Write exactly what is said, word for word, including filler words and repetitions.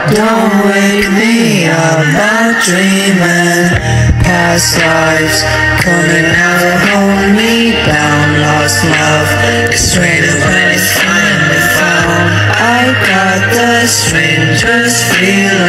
Don't wake me up, I'm dreaming past lives, coming out to hold me down. Lost love, it's raining when it's finally found. I got the strangest feeling